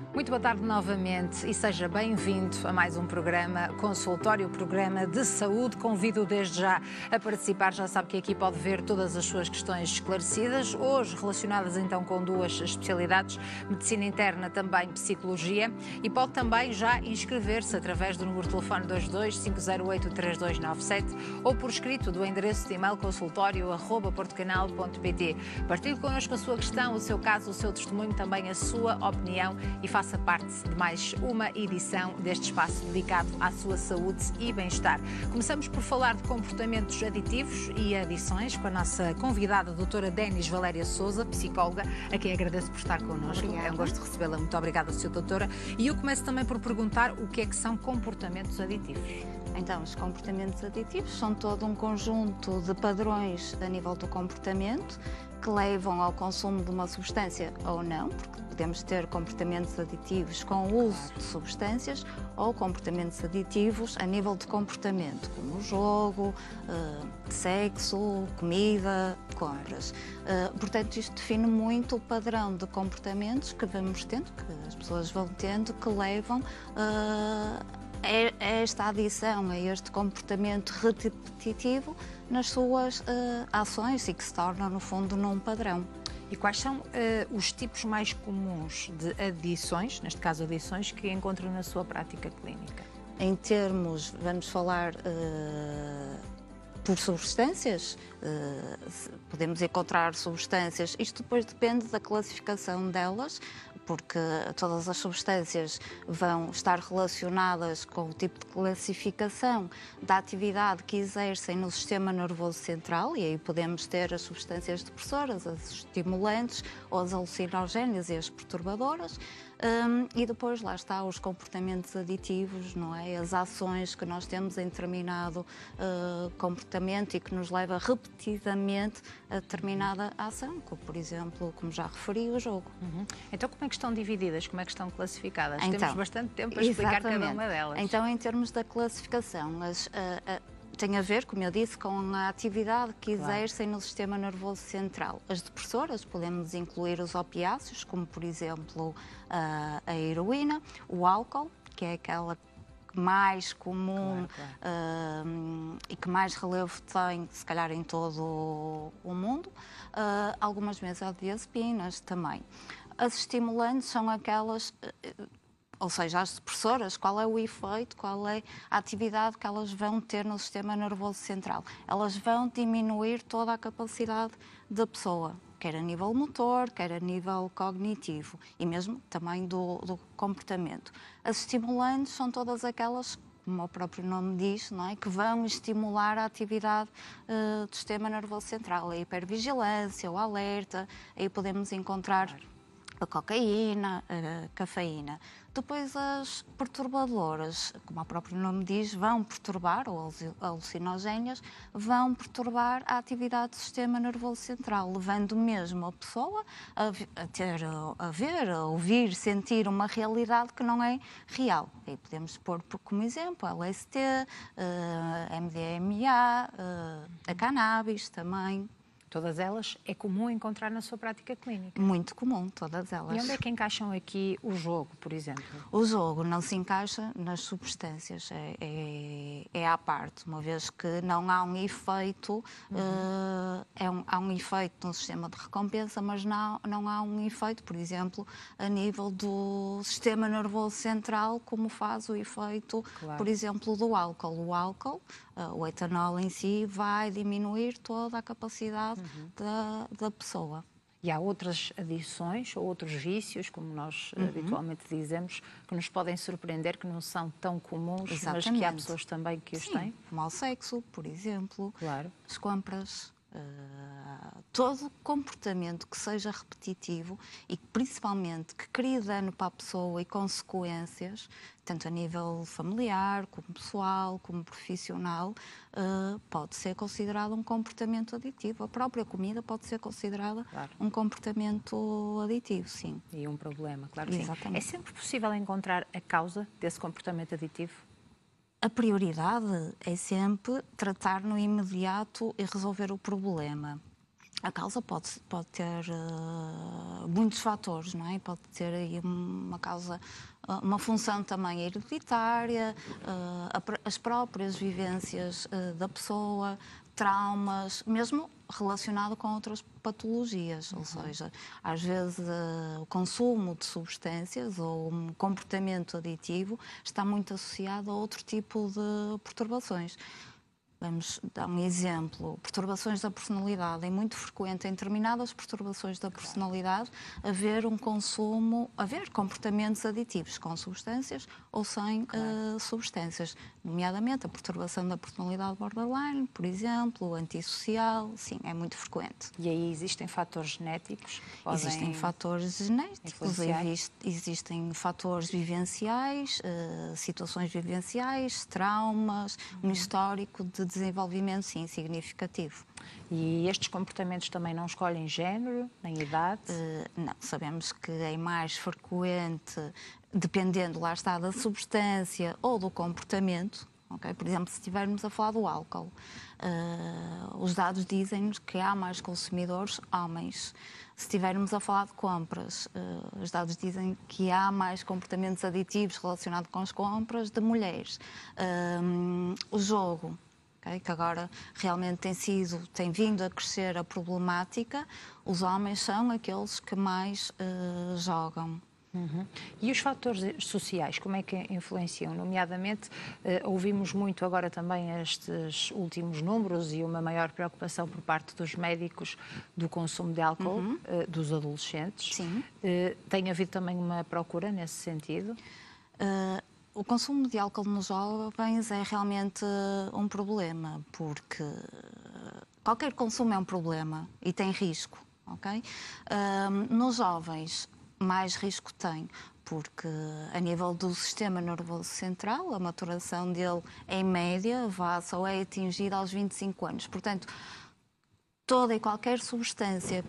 Muito boa tarde novamente e seja bem-vindo a mais um programa, consultório, programa de saúde. Convido desde já a participar, já sabe que aqui pode ver todas as suas questões esclarecidas, hoje relacionadas então com duas especialidades, medicina interna, também psicologia, e pode também já inscrever-se através do número de telefone 22 508 3297 ou por escrito do endereço de e-mail consultório@portocanal.pt. Partilhe connosco a sua questão, o seu caso, o seu testemunho, também a sua opinião e faça parte de mais uma edição deste espaço dedicado à sua saúde e bem-estar. Começamos por falar de comportamentos aditivos e adições com a nossa convidada, a doutora Denis Valéria Sousa, psicóloga, a quem agradeço por estar connosco. Obrigada. É um gosto recebê-la. Muito obrigada, Sra. Doutora. E eu começo também por perguntar o que é que são comportamentos aditivos. Então, os comportamentos aditivos são todo um conjunto de padrões a nível do comportamento que levam ao consumo de uma substância ou não, porque podemos ter comportamentos aditivos com o uso de substâncias ou comportamentos aditivos a nível de comportamento, como o jogo, sexo, comida, compras. Portanto, isto define muito o padrão de comportamentos que vamos tendo, que as pessoas vão tendo, que levam a esta adição, a este comportamento repetitivo nas suas ações e que se torna, no fundo, num padrão. E quais são os tipos mais comuns de adições, neste caso adições, que encontram na sua prática clínica? Em termos, vamos falar por substâncias, podemos encontrar substâncias, isto depois depende da classificação delas, porque todas as substâncias vão estar relacionadas com o tipo de classificação da atividade que exercem no sistema nervoso central, e aí podemos ter as substâncias depressoras, as estimulantes, ou as alucinogénias e as perturbadoras. E depois lá está os comportamentos aditivos, não é? As ações que nós temos em determinado comportamento e que nos leva repetidamente a determinada ação, como por exemplo, como já referi, o jogo. Então como é que estão divididas, como é que estão classificadas? Então, temos bastante tempo para explicar cada uma delas. Então, em termos da classificação, tem a ver, como eu disse, com a atividade que exercem no sistema nervoso central. As depressoras, podemos incluir os opiáceos, como por exemplo a heroína, o álcool, que é aquela mais comum, e que mais relevo tem, se calhar, em todo o mundo. Algumas benzodiazepinas também. As estimulantes são aquelas... Ou seja, as depressoras, qual é o efeito, qual é a atividade que elas vão ter no sistema nervoso central? Elas vão diminuir toda a capacidade da pessoa, quer a nível motor, quer a nível cognitivo e mesmo também do comportamento. As estimulantes são todas aquelas, como o próprio nome diz, não é? Que vão estimular a atividade do sistema nervoso central, a hipervigilância, o alerta, aí podemos encontrar a cocaína, a cafeína. Depois as perturbadoras, como o próprio nome diz, vão perturbar, ou alucinogénias, vão perturbar a atividade do sistema nervoso central, levando mesmo a pessoa a ver, a ouvir, sentir uma realidade que não é real. Aí podemos pôr como exemplo a LSD, MDMA, a cannabis também. Todas elas é comum encontrar na sua prática clínica? Muito comum, todas elas. E onde é que encaixam aqui o jogo, por exemplo? O jogo não se encaixa nas substâncias, é à parte, uma vez que não há um efeito, há um efeito no sistema de recompensa, mas não há um efeito, por exemplo, a nível do sistema nervoso central, como faz o efeito, por exemplo, do álcool. O álcool, o etanol em si, vai diminuir toda a capacidade da pessoa. E há outras adições ou outros vícios, como nós habitualmente dizemos, que nos podem surpreender, que não são tão comuns, Exatamente. mas que há pessoas também que os têm? Como ao sexo, por exemplo, Claro. as compras, todo comportamento que seja repetitivo e principalmente que crie dano para a pessoa e consequências, tanto a nível familiar, como pessoal, como profissional, pode ser considerado um comportamento aditivo. A própria comida pode ser considerada um comportamento aditivo, sim. E um problema, claro que sim. Exatamente. É sempre possível encontrar a causa desse comportamento aditivo? A prioridade é sempre tratar no imediato e resolver o problema. A causa pode ter muitos fatores, não é? Pode ter aí uma causa, uma função também hereditária, as próprias vivências da pessoa, traumas, mesmo relacionado com outras patologias, ou seja, às vezes o consumo de substâncias ou um comportamento aditivo está muito associado a outro tipo de perturbações. Vamos dar um exemplo, perturbações da personalidade. É muito frequente em determinadas perturbações da personalidade haver comportamentos aditivos com substâncias ou sem substâncias, nomeadamente a perturbação da personalidade borderline, por exemplo, antissocial, sim, é muito frequente. E aí existem fatores genéticos? Existem fatores genéticos, existem fatores vivenciais, situações vivenciais, traumas, um histórico de desenvolvimento, sim, significativo. E estes comportamentos também não escolhem género, nem idade? Não, sabemos que é mais frequente, dependendo, lá está, da substância ou do comportamento. Okay? Por exemplo, se estivermos a falar do álcool, os dados dizem-nos que há mais consumidores homens. Se estivermos a falar de compras, os dados dizem que há mais comportamentos aditivos relacionados com as compras de mulheres. O jogo, okay, que agora realmente tem vindo a crescer a problemática, os homens são aqueles que mais jogam. E os fatores sociais, como é que influenciam? Nomeadamente, ouvimos muito agora também estes últimos números e uma maior preocupação por parte dos médicos do consumo de álcool dos adolescentes. Sim. Tem havido também uma procura nesse sentido? O consumo de álcool nos jovens é realmente um problema, porque qualquer consumo é um problema e tem risco, ok? Nos jovens, mais risco tem, porque a nível do sistema nervoso central, a maturação dele, em média, só é atingida aos 25 anos. Portanto, toda e qualquer substância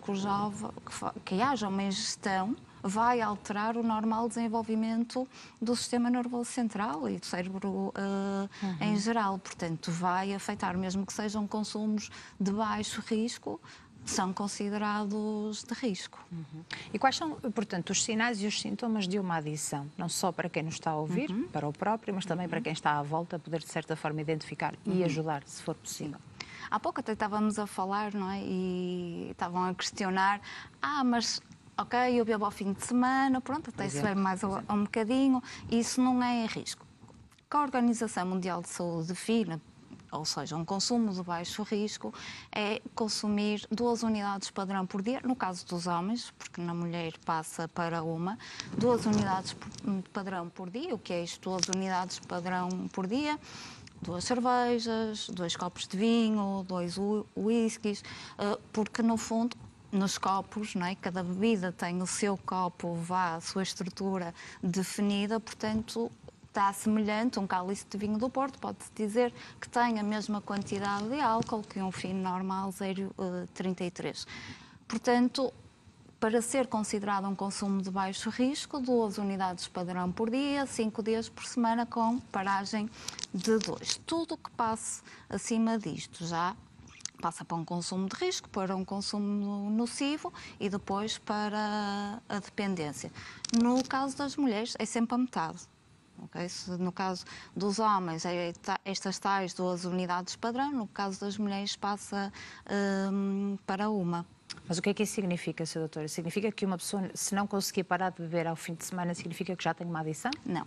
que haja uma ingestão vai alterar o normal desenvolvimento do sistema nervoso central e do cérebro em geral. Portanto, vai afetar, mesmo que sejam consumos de baixo risco, são considerados de risco. E quais são, portanto, os sinais e os sintomas de uma adição? Não só para quem nos está a ouvir, para o próprio, mas também para quem está à volta, poder, de certa forma, identificar e ajudar, se for possível. Há pouco até estávamos a falar, não é? E estavam a questionar, mas ok, eu bebo ao fim de semana, pronto, até se bebe mais um bocadinho, isso não é em risco. Que a Organização Mundial de Saúde define, ou seja, um consumo de baixo risco, é consumir 2 unidades padrão por dia, no caso dos homens, porque na mulher passa para 2 unidades padrão por dia. O que é isto? 2 unidades padrão por dia, 2 cervejas, 2 copos de vinho, 2 whiskies, porque no fundo, nos copos, não é? Cada bebida tem o seu copo, a sua estrutura definida, portanto, está semelhante, um cálice de vinho do Porto, pode-se dizer que tem a mesma quantidade de álcool que um fino normal 0,33. Portanto, para ser considerado um consumo de baixo risco, 2 unidades padrão por dia, 5 dias por semana, com paragem de 2. Tudo o que passe acima disto já passa para um consumo de risco, para um consumo nocivo e depois para a dependência. No caso das mulheres, é sempre a metade. Okay? No caso dos homens, é estas tais 2 unidades padrão, no caso das mulheres passa para 1. Mas o que é que isso significa, Sra. Doutora? Significa que uma pessoa, se não conseguir parar de beber ao fim de semana, significa que já tem uma adição? Não.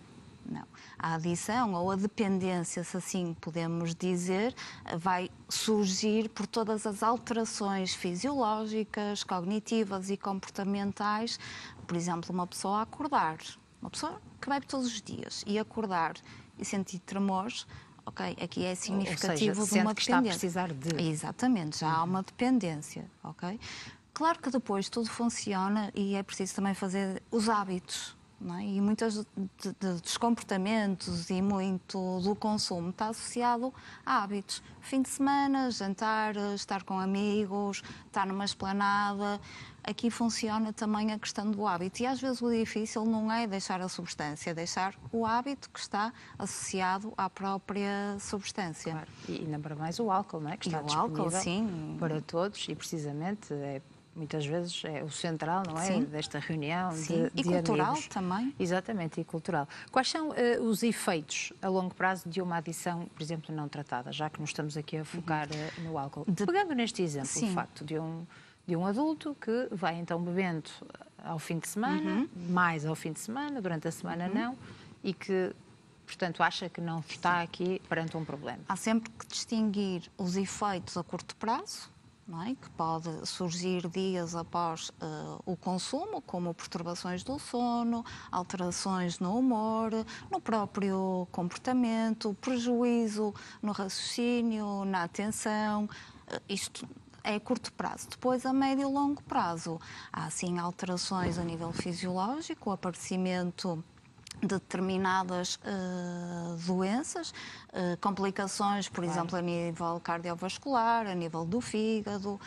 A adição ou a dependência, se assim podemos dizer, vai surgir por todas as alterações fisiológicas, cognitivas e comportamentais. Por exemplo, uma pessoa a acordar, uma pessoa que bebe todos os dias e acordar e sentir tremores, ok, aqui é significativo, ou seja, de uma que está a dependência. precisar de... Exatamente, já há uma dependência, ok? Claro que depois tudo funciona e é preciso também fazer os hábitos. não é? E muitos dos comportamentos e muito do consumo está associado a hábitos. Fim de semana, jantar, estar com amigos, estar numa esplanada. Aqui funciona também a questão do hábito. E às vezes o difícil não é deixar a substância, é deixar o hábito que está associado à própria substância. Claro. E ainda para mais o álcool, não é? Que está disponível álcool, sim, para todos e precisamente muitas vezes é o central, não é? Sim. Desta reunião Sim. de E cultural amigos. também. Exatamente, e cultural. Quais são os efeitos a longo prazo de uma adição, por exemplo, não tratada, já que nos estamos aqui a focar no álcool? Pegando neste exemplo, Sim. o facto de um adulto que vai então bebendo ao fim de semana, mais ao fim de semana, durante a semana não, e que, portanto, acha que não está aqui perante um problema. Há sempre que distinguir os efeitos a curto prazo, não é? Que pode surgir dias após o consumo, como perturbações do sono, alterações no humor, no próprio comportamento, prejuízo no raciocínio, na atenção. Isto é a curto prazo. Depois, a médio e longo prazo, há sim alterações a nível fisiológico, o aparecimento de determinadas doenças, complicações, por exemplo, a nível cardiovascular, a nível do fígado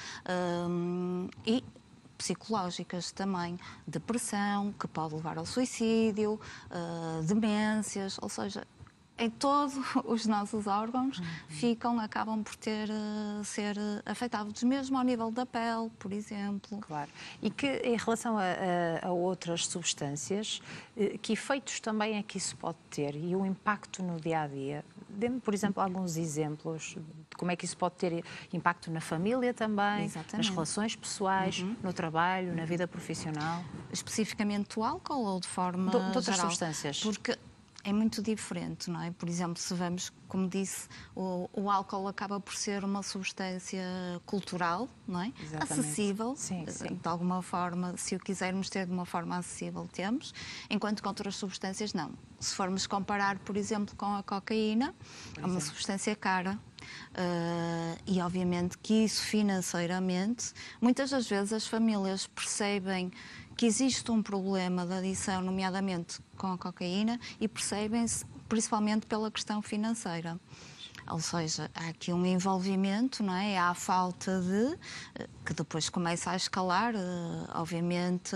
e psicológicas também, depressão, que pode levar ao suicídio, demências, ou seja, em todos os nossos órgãos acabam por ser afetados, mesmo ao nível da pele, por exemplo. Claro. E que, em relação a outras substâncias, que efeitos também é que isso pode ter e o impacto no dia-a-dia? Dê-me, por exemplo, alguns exemplos de como é que isso pode ter impacto na família também, Exatamente. nas relações pessoais, no trabalho, na vida profissional. Especificamente o álcool ou de forma De outras geral? substâncias. Porque é muito diferente, não é? Por exemplo, se vamos, como disse, o álcool acaba por ser uma substância cultural, não é? Exatamente. Acessível, sim. de alguma forma, se o quisermos ter de uma forma acessível, temos, enquanto que outras substâncias não. Se formos comparar, por exemplo, com a cocaína, é uma substância cara. E obviamente que isso financeiramente, muitas das vezes as famílias percebem que existe um problema de adição, nomeadamente com a cocaína, e percebem-se principalmente pela questão financeira. Ou seja, há aqui um envolvimento, não é? Há a falta de... que depois começa a escalar, obviamente,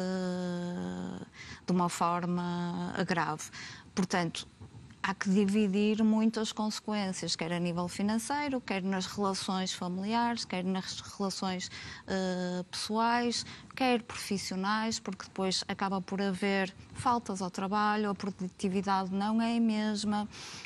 de uma forma grave. Portanto, há que dividir muito as consequências, quer a nível financeiro, quer nas relações familiares, quer nas relações pessoais, quer profissionais, porque depois acaba por haver faltas ao trabalho, a produtividade não é a mesma,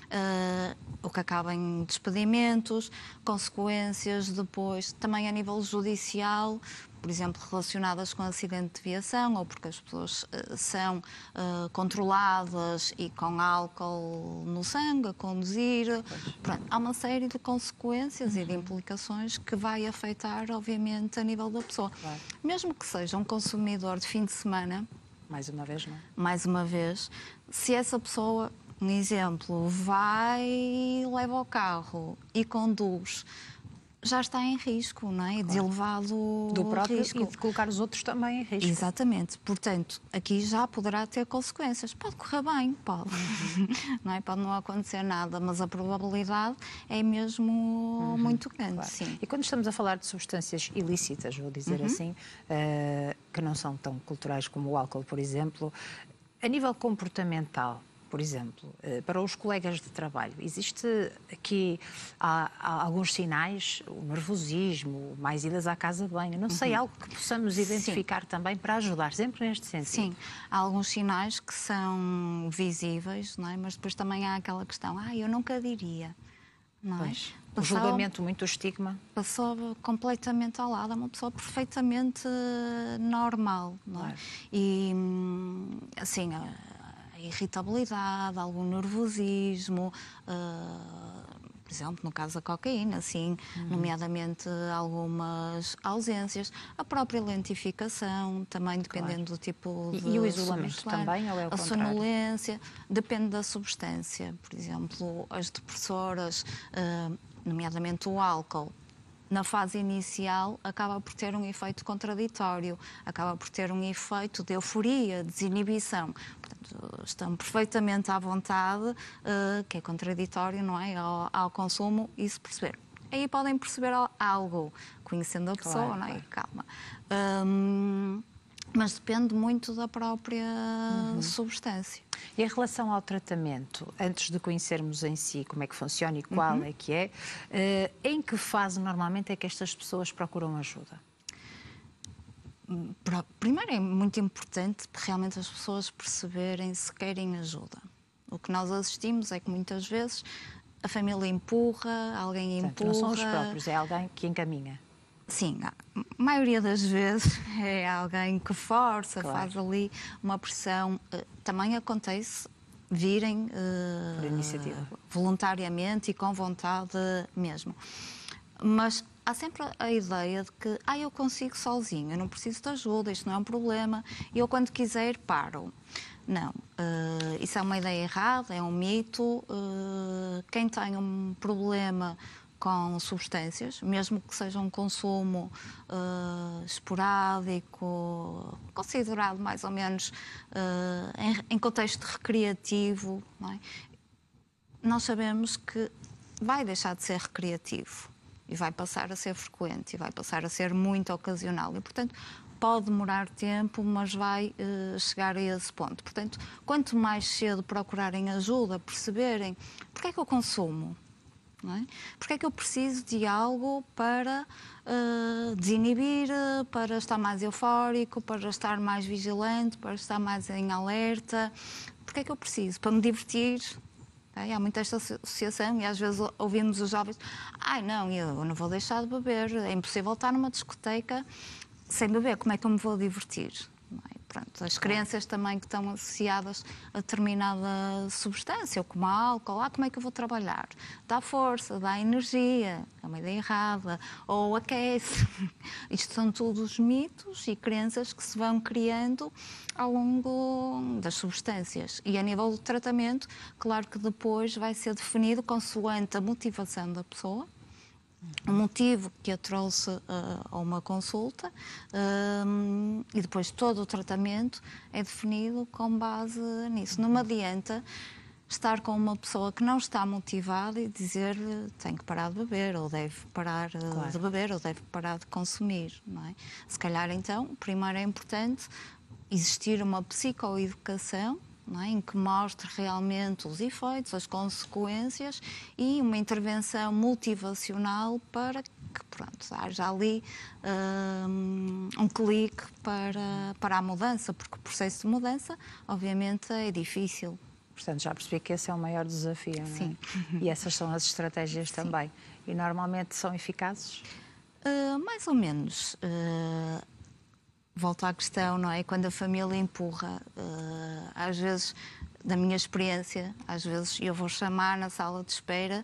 o que acaba em despedimentos, consequências depois também a nível judicial, por exemplo, relacionadas com acidente de viação ou porque as pessoas são controladas e com álcool no sangue a conduzir. Pronto, há uma série de consequências e de implicações que vai afetar, obviamente, a nível da pessoa. Claro. Mesmo que seja um consumidor de fim de semana, Mais uma vez, não? mais uma vez, se essa pessoa, um exemplo, leva o carro e conduz, já está em risco, não é? De elevado Do próprio risco. e de colocar os outros também em risco. Exatamente. Portanto, aqui já poderá ter consequências. Pode correr bem, pode. Não é? Pode não acontecer nada, mas a probabilidade é mesmo muito grande. Claro. Sim. E quando estamos a falar de substâncias ilícitas, vou dizer assim, que não são tão culturais como o álcool, por exemplo, a nível comportamental, por exemplo, para os colegas de trabalho, existe aqui há alguns sinais, o nervosismo, mais idas à casa de banho, não sei, algo que possamos identificar também para ajudar, sempre neste sentido. Sim, há alguns sinais que são visíveis, não é? Mas depois também há aquela questão, eu nunca diria, não é? Pois, o julgamento, muito estigma. Passou completamente ao lado, é uma pessoa perfeitamente normal, não é? Claro. E, assim, a irritabilidade, algum nervosismo, por exemplo, no caso da cocaína, assim, nomeadamente algumas ausências, a própria lentificação, também dependendo do tipo de... E o isolamento também, ou é o a contrário? sonolência, depende da substância. Por exemplo, as depressoras, nomeadamente o álcool, na fase inicial, acaba por ter um efeito contraditório, acaba por ter um efeito de euforia, desinibição. Portanto, estão perfeitamente à vontade, que é contraditório, não é, ao consumo, e se perceber. Aí podem perceber algo, conhecendo a pessoa, Claro, não é? claro. Calma. Mas depende muito da própria substância. E em relação ao tratamento, antes de conhecermos em si como é que funciona e qual é que é, em que fase normalmente é que estas pessoas procuram ajuda? Primeiro é muito importante realmente as pessoas perceberem se querem ajuda. O que nós assistimos é que muitas vezes a família empurra, alguém Portanto, empurra. não são os próprios, é alguém que encaminha. Sim, a maioria das vezes é alguém que força, Claro. faz ali uma pressão. Também acontece virem Por iniciativa. voluntariamente e com vontade mesmo. Mas há sempre a ideia de que eu consigo sozinho, eu não preciso de ajuda, isto não é um problema, e eu quando quiser paro. Não, isso é uma ideia errada, é um mito. Quem tem um problema com substâncias, mesmo que seja um consumo esporádico, considerado mais ou menos em contexto recreativo, não é? Nós sabemos que vai deixar de ser recreativo e vai passar a ser frequente e vai passar a ser muito ocasional e, portanto, pode demorar tempo, mas vai chegar a esse ponto. Portanto, quanto mais cedo procurarem ajuda, perceberem porque é que eu consumo, não é? Porque é que eu preciso de algo para desinibir, para estar mais eufórico, para estar mais vigilante, para estar mais em alerta. Porque é que eu preciso? Para me divertir. Há muita esta associação e às vezes ouvimos os jovens: não, eu não vou deixar de beber, é impossível estar numa discoteca sem beber, como é que eu me vou divertir? Não é? Pronto, as crenças também que estão associadas a determinada substância, ou como álcool, como é que eu vou trabalhar? Dá força, dá energia, é uma ideia errada, ou aquece. Isto são todos mitos e crenças que se vão criando ao longo das substâncias. E a nível do tratamento, claro que depois vai ser definido consoante a motivação da pessoa, o motivo que a trouxe a uma consulta, e depois todo o tratamento é definido com base nisso. Não me adianta estar com uma pessoa que não está motivada e dizer-lhe tem que parar de beber, ou deve parar de beber, ou deve parar de consumir, não é? Se calhar, então, primeiro é importante existir uma psicoeducação, não é? Em que mostre realmente os efeitos, as consequências e uma intervenção motivacional para que, pronto, haja ali um clique para a mudança, porque o processo de mudança, obviamente, é difícil. Portanto, já percebi que esse é o maior desafio, não é? Sim. E essas são as estratégias também. E normalmente são eficazes? Mais ou menos. Volto à questão, não é? Quando a família empurra, às vezes, da minha experiência, às vezes eu vou chamar na sala de espera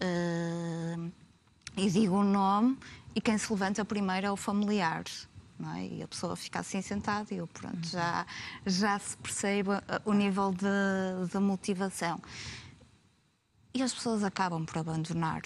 e digo o nome e quem se levanta primeiro é o familiar, não é? E a pessoa fica assim sentada e eu, pronto, já se percebe o nível de motivação. E as pessoas acabam por abandonar.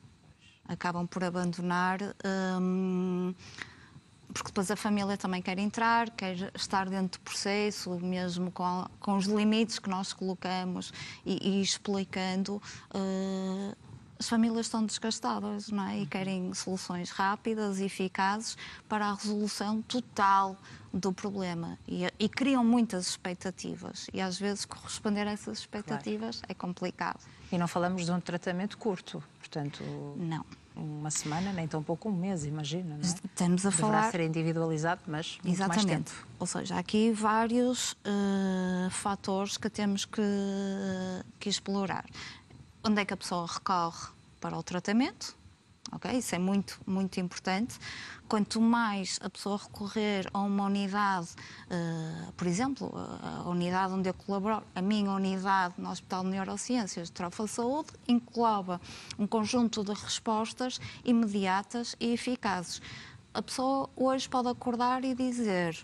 Porque depois a família também quer entrar, quer estar dentro do processo, mesmo com os limites que nós colocamos e explicando. As famílias estão desgastadas, não é? E querem soluções rápidas e eficazes para a resolução total do problema. E criam muitas expectativas. E às vezes corresponder a essas expectativas é complicado. E não falamos de um tratamento curto, portanto... Não. Uma semana, nem tão pouco, um mês, imagina, não é? Estamos a falar... Deverá ser individualizado, mas muito mais tempo. Ou seja, há aqui vários fatores que temos que explorar. Onde é que a pessoa recorre para o tratamento? Okay? Isso é muito, muito importante. Quanto mais a pessoa recorrer a uma unidade, por exemplo, a unidade onde eu colaboro, a minha unidade no Hospital de Neurociências de Trofense Saúde, engloba um conjunto de respostas imediatas e eficazes. A pessoa hoje pode acordar e dizer: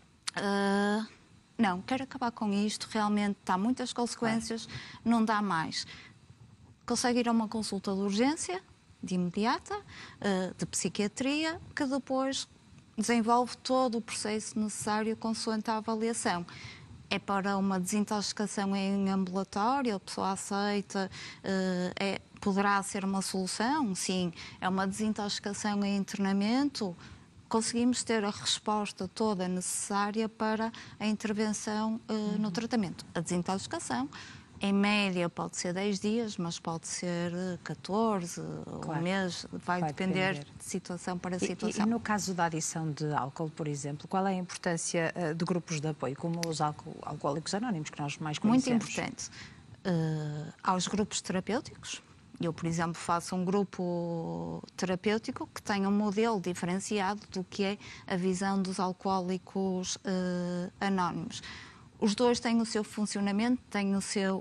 não, quero acabar com isto, realmente está muitas consequências, não dá mais. Consegue ir a uma consulta de urgência, de imediata, de psiquiatria, que depois desenvolve todo o processo necessário consoante a avaliação. é para uma desintoxicação em ambulatório, a pessoa aceita, poderá ser uma solução, sim. É uma desintoxicação em internamento, conseguimos ter a resposta toda necessária para a intervenção no tratamento. A desintoxicação, em média, pode ser 10 dias, mas pode ser 14, um mês, vai depender de situação para situação. E no caso da adição de álcool, por exemplo, qual é a importância de grupos de apoio, como os alcoólicos anónimos, que nós mais conhecemos? Muito importante. Aos grupos terapêuticos. Eu, por exemplo, faço um grupo terapêutico que tem um modelo diferenciado do que é a visão dos alcoólicos anónimos. Os dois têm o seu funcionamento, têm o seu,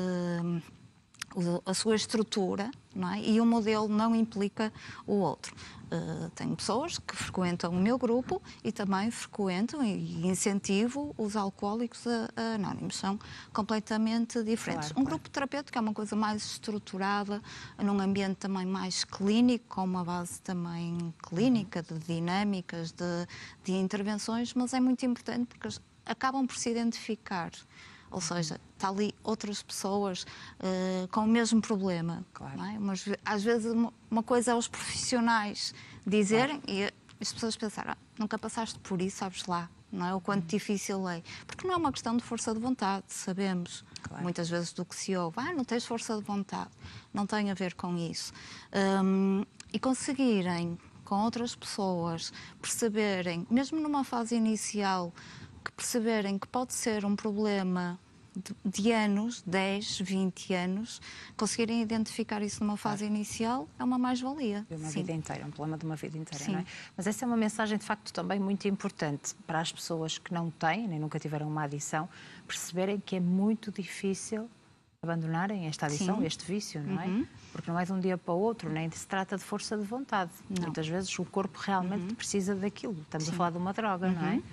a sua estrutura, não é? E o modelo não implica o outro. Tenho pessoas que frequentam o meu grupo e também frequentam e incentivo os alcoólicos anónimos. São completamente diferentes. Claro, um grupo terapêutico é uma coisa mais estruturada, num ambiente também mais clínico, com uma base também clínica, de dinâmicas, de intervenções, mas é muito importante porque acabam por se identificar. Ou seja, está ali outras pessoas com o mesmo problema. Claro. Não é? Mas, às vezes uma coisa é os profissionais dizerem e as pessoas pensarem, nunca passaste por isso, sabes lá, não é? O quanto difícil é. Porque não é uma questão de força de vontade, sabemos. Claro. Muitas vezes do que se ouve, não tens força de vontade. Não tem a ver com isso. E conseguirem, com outras pessoas, perceberem, mesmo numa fase inicial, que perceberem que pode ser um problema de anos, 10, 20 anos, conseguirem identificar isso numa fase inicial é uma mais-valia. De uma vida inteira, um problema de uma vida inteira, Sim. não é? Mas essa é uma mensagem, de facto, também muito importante para as pessoas que não têm, nem nunca tiveram uma adição, perceberem que é muito difícil abandonarem esta adição, Sim. este vício, não é? Porque não é de um dia para o outro, nem se trata de força de vontade. Não. Muitas vezes o corpo realmente precisa daquilo. Estamos a falar de uma droga, não é?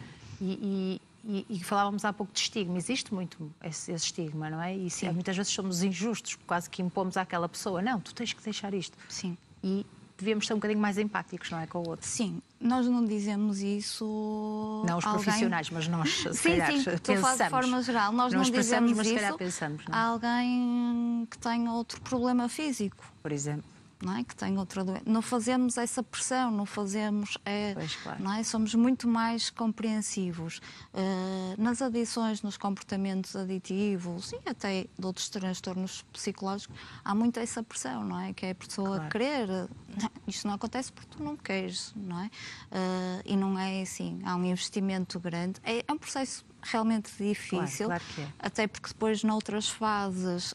E falávamos há pouco de estigma. Existe muito esse estigma, não é? E muitas vezes somos injustos, quase que impomos àquela pessoa, não, tu tens que deixar isto. Sim. E devíamos ser um bocadinho mais empáticos, não é, com o outro. Sim, nós não dizemos isso... Não os profissionais, mas nós, se calhar, estou a falar de forma geral. Nós não dizemos mas se calhar isso pensamos, não é? a alguém que tenha outro problema físico. Por exemplo. Não é? Que tem outra doença. Não fazemos essa pressão, não fazemos... Pois, claro. Não é? Somos muito mais compreensivos. Nas adições, nos comportamentos aditivos e até de outros transtornos psicológicos, há muito essa pressão, não é? Que é a pessoa querer... Isto não acontece porque tu não queres, não é? E não é assim. Há um investimento grande. É um processo realmente difícil. Claro que é. Até porque depois, noutras fases...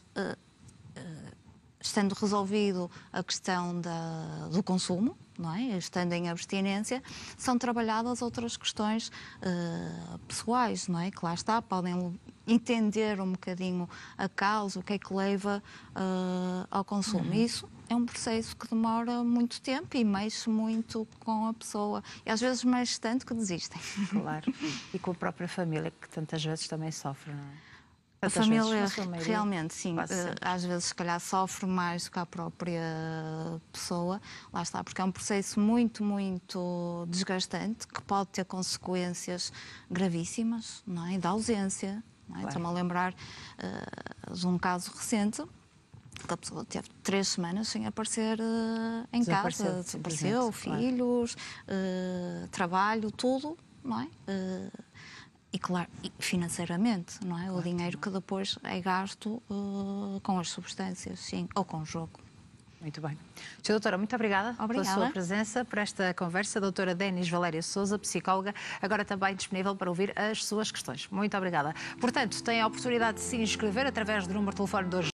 estando resolvido a questão do consumo, não é? Estando em abstinência, são trabalhadas outras questões pessoais, não é? Que lá está, podem entender um bocadinho a causa, o que é que leva ao consumo. Isso é um processo que demora muito tempo e mexe muito com a pessoa. E às vezes mexe tanto que desistem. Claro. E com a própria família, que tantas vezes também sofre, não é? A família, realmente, sim, às vezes se calhar sofre mais do que a própria pessoa, lá está, porque é um processo muito, muito desgastante, que pode ter consequências gravíssimas, não é? Da ausência, não é? Claro. Estou-me a lembrar de um caso recente, que a pessoa teve 3 semanas sem aparecer em casa, desapareceu, filhos, trabalho, tudo, não é? E, claro, financeiramente, não é? O dinheiro que depois é gasto com as substâncias, sim, ou com o jogo. Muito bem. Sra. Doutora, muito obrigada pela sua presença, por esta conversa. Doutora Denis Valéria Sousa, psicóloga, agora também disponível para ouvir as suas questões. Muito obrigada. Portanto, tem a oportunidade de se inscrever através do número de telefone de hoje.